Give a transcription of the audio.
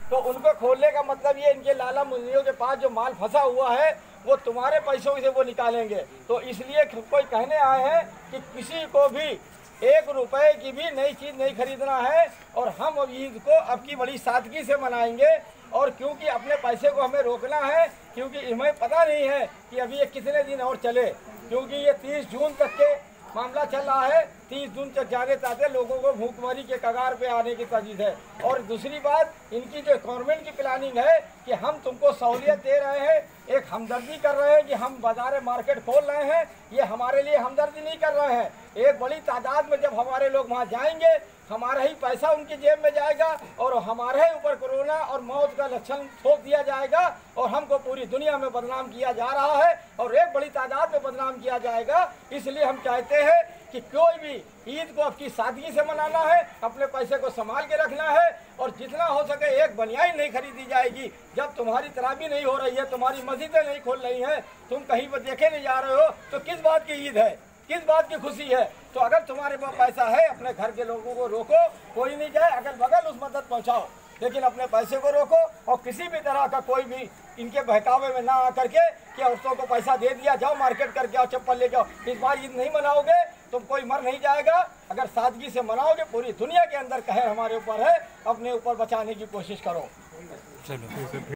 तो उनको खोलने का मतलब ये इनके लाला मुंजियों के पास जो माल फंसा हुआ है वो तुम्हारे पैसों से वो निकालेंगे। तो इसलिए कोई कहने आए हैं कि किसी को भी 1 रुपए की भी नई चीज़ नहीं खरीदना है और हम अब ईद को अब की बड़ी सादगी से मनाएंगे। और क्योंकि अपने पैसे को हमें रोकना है, क्योंकि हमें पता नहीं है कि अभी ये कितने दिन और चले, क्योंकि ये 30 जून तक के मामला चल रहा है। 30 जून तक जाने चाहते लोगों को भूखमरी के कगार पे आने की तजवीज़ है। और दूसरी बात, इनकी जो गवर्नमेंट की प्लानिंग है कि हम तुमको सहूलियत दे रहे हैं, एक हमदर्दी कर रहे हैं कि हम बाजार मार्केट खोल रहे हैं, ये हमारे लिए हमदर्दी नहीं कर रहे हैं। एक बड़ी तादाद में जब हमारे लोग वहाँ जाएंगे, हमारा ही पैसा उनकी जेब में जाएगा और हमारे ही ऊपर कोरोना और मौत का लक्षण थोप दिया जाएगा और हमको पूरी दुनिया में बदनाम किया जा रहा है और एक बड़ी तादाद में बदनाम किया जाएगा। इसलिए हम चाहते हैं कि कोई भी ईद को अपनी सादगी से मनाना है, अपने पैसे को संभाल के रखना है और जितना हो सके एक बनियान नहीं खरीदी जाएगी। जब तुम्हारी तरावी नहीं हो रही है, तुम्हारी मस्जिदें नहीं खोल रही हैं, तुम कहीं पर देखे नहीं जा रहे हो, तो किस बात की ईद है, किस बात की खुशी है? तो अगर तुम्हारे पास पैसा है, अपने घर के लोगों को रोको, कोई नहीं जाए अगल बगल उस मदद पहुंचाओ, लेकिन अपने पैसे को रोको और किसी भी तरह का कोई भी इनके बहकावे में ना आकर के कि औरतों को पैसा दे दिया, जाओ मार्केट करके आओ, चप्पल लेके आओ। इस बार ईद नहीं मनाओगे तुम, कोई मर नहीं जाएगा। अगर सादगी से मनाओगे, पूरी दुनिया के अंदर कहे हमारे ऊपर है, अपने ऊपर बचाने की कोशिश करो।